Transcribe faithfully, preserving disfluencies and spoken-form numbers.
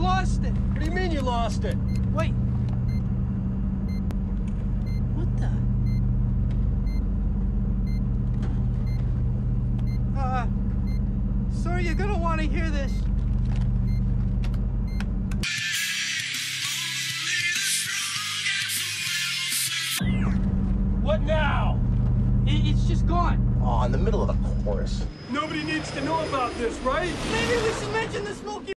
lost it. What do you mean you lost it? Wait. What the? Uh, sir, you're gonna want to hear this. What now? It, it's just gone. Oh, in the middle of the chorus. Nobody needs to know about this, right? Maybe we should mention the Smoky